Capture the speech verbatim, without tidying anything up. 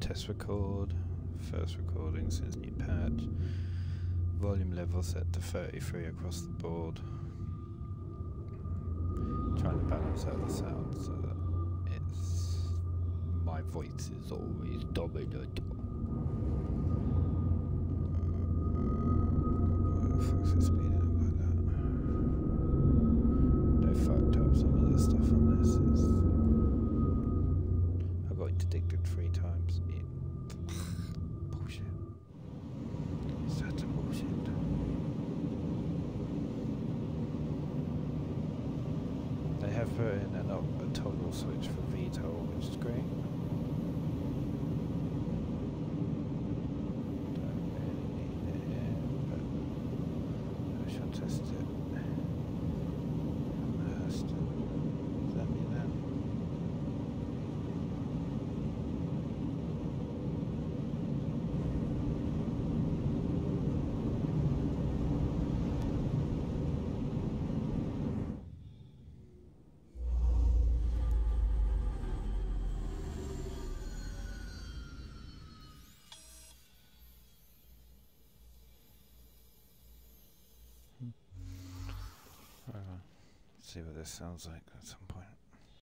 test record. First recording since new patch. Volume level set to thirty-three across the board. Trying to balance out the sound so that it's my voice is always dominant. Why the fuck's it speeding up like that? They fucked up some of the stuff on this. It's I got interdicted three times. It bullshit. Such a bullshit. They have put in an, a toggle switch for V TOL, which is great. Don't really need it here, but I shall test it. First. Does that mean that? See what this sounds like at some point.